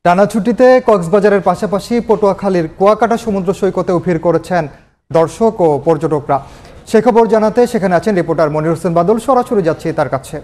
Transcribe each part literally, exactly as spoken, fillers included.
টানা ছুটিতে কক্সবাজারের পাশাপাশি পটুয়াখালীর কুয়াকাটা সমুদ্র সৈকতে ভিড় করেছেন দর্শক ও পর্যটকরা। সে খবর জানাতে সেখানে আছেন রিপোর্টার মনির হোসেন বাদল। সরাসরি যাচ্ছি তার কাছে।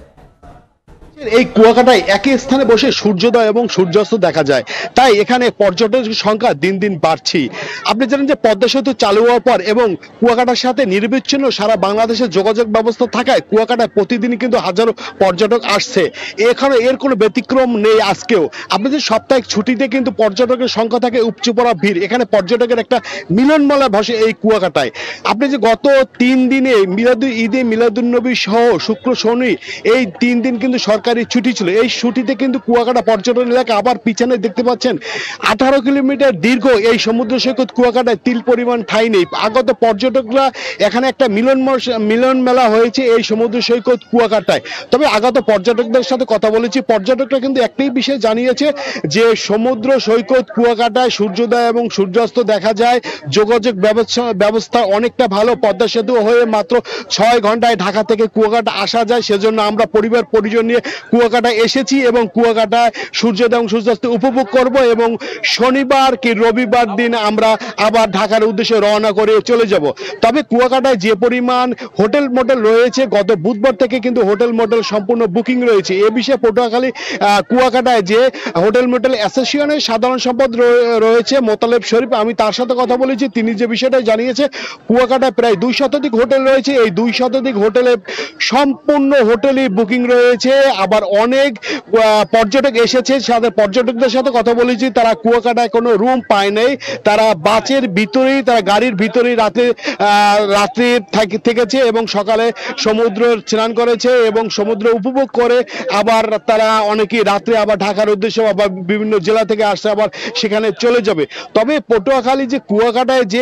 এই কুয়াকাটায় একই স্থানে বসে সূর্যোদয় এবং সূর্যাস্ত দেখা যায়, তাই এখানে পর্যটকের সংখ্যা দিন দিন বাড়ছে। আপনি জানেন যে পদ্মা সেতু চালু হওয়ার পর এবং কুয়াকাটার সাথে নিরবিচ্ছিন্ন সারা বাংলাদেশের যোগাযোগ ব্যবস্থা থাকায় কুয়াকাটায় প্রতিদিনই কিন্তু হাজারো পর্যটক আসছে। এখানে এর কোনো ব্যতিক্রম নেই আজকেও। আপনাদের সাপ্তাহিক ছুটিতে কিন্তু পর্যটকের সংখ্যা থাকে উপচে পড়া ভিড়। এখানে পর্যটকের একটা মিলনমেলা বসে এই কুয়াকাটায়। আপনি যে গত তিন দিনে মিলাদু ঈদে মিলাদুন্নবী সহ শুক্র শনি এই তিন দিন কিন্তু সরকার ছুটি ছিল। এই ছুটিতে কিন্তু কুয়াকাটা পর্যটন এলাকা আবার পিছনে দেখতে পাচ্ছেন আঠারো কিলোমিটার দীর্ঘ এই সমুদ্র সৈকত কুয়াকাটায় তিল পরিমাণ ঠাঁই নেই। আগত পর্যটকরা এখানে একটা মিলন মিলন মেলা হয়েছে এই সমুদ্র সৈকত কুয়াকাটায়। তবে আগত পর্যটকদের সাথে কথা বলেছি, পর্যটকরা কিন্তু একটাই বিষয় জানিয়েছে যে সমুদ্র সৈকত কুয়াকাটায় সূর্যোদয় এবং সূর্যাস্ত দেখা যায়। যোগাযোগ ব্যবস্থা ব্যবস্থা অনেকটা ভালো। পদ্মা সেতু হয়ে মাত্র ছয় ঘন্টায় ঢাকা থেকে কুয়াকাটা আসা যায়। সেজন্য আমরা পরিবার পরিজন নিয়ে কুয়াকাটা এসেছি এবং কুয়াকাটায় সূর্যোদয় এবং সূর্যাস্ত উপভোগ করব এবং শনিবার কি রবিবার দিন আমরা আবার ঢাকার উদ্দেশ্যে রওনা করে চলে যাব। তবে কুয়াকাটায় যে পরিমাণ হোটেল মোটেল রয়েছে, গত বুধবার থেকে কিন্তু হোটেল মোটেল সম্পূর্ণ বুকিং রয়েছে। এ বিষয়ে পটুয়াখালী কুয়াকাটায় যে হোটেল মোটেল অ্যাসোসিয়েশনের সাধারণ সম্পাদক রয়েছে মোতালেব শরীফ, আমি তার সাথে কথা বলেছি। তিনি যে বিষয়টা জানিয়েছে, কুয়াকাটায় প্রায় দুই শতাধিক হোটেল রয়েছে। এই দুই শতাধিক হোটেলে সম্পূর্ণ হোটেলই বুকিং রয়েছে। আবার অনেক পর্যটক এসেছে, সাথে পর্যটকদের সাথে কথা বলেছি, তারা কুয়াকাটায় কোনো রুম পায় নাই। তারা বাসের ভিতরেই, তারা গাড়ির ভিতরেই রাতে রাত্রি থেকেছে এবং সকালে সমুদ্র স্নান করেছে এবং সমুদ্র উপভোগ করে আবার তারা অনেকেই রাত্রে আবার ঢাকার উদ্দেশ্যে আবার বিভিন্ন জেলা থেকে আসছে, আবার সেখানে চলে যাবে। তবে পটুয়াখালী যে কুয়াকাটায় যে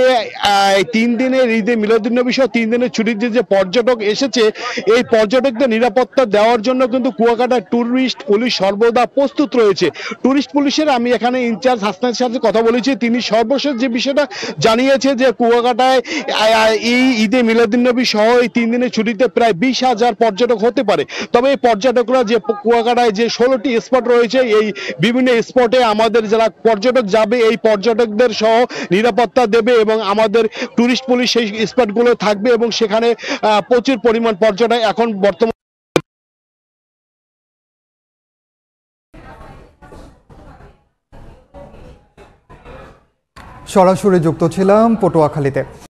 তিন দিনের ঈদে মিলাদুন্নবী সহ তিন দিনের ছুটিতে যে পর্যটক এসেছে, এই পর্যটকদের নিরাপত্তা দেওয়ার জন্য কিন্তু কুয়াকাটা টুরিস্ট পুলিশ সর্বদা প্রস্তুত রয়েছে। টুরিস্ট পুলিশের আমি এখানে ইনচার্জ হাসনার সাথে কথা বলেছি। তিনি সর্বশেষ যে বিষয়টা জানিয়েছে যে কুয়াকাটায় এই ঈদে মিলাদুন্নবী সহ এই তিন দিনের ছুটিতে প্রায় বিশ হাজার পর্যটক হতে পারে। তবে এই পর্যটকরা যে কুয়াকাটায় যে ষোলোটি স্পট রয়েছে, এই বিভিন্ন স্পটে আমাদের যারা পর্যটক যাবে এই পর্যটকদের সহ নিরাপত্তা দেবে এবং আমাদের টুরিস্ট পুলিশ সেই স্পটগুলো থাকবে এবং সেখানে প্রচুর পরিমাণ পর্যটক এখন বর্তমানে সরাসরি যুক্ত ছিলাম পটুয়াখালীতে।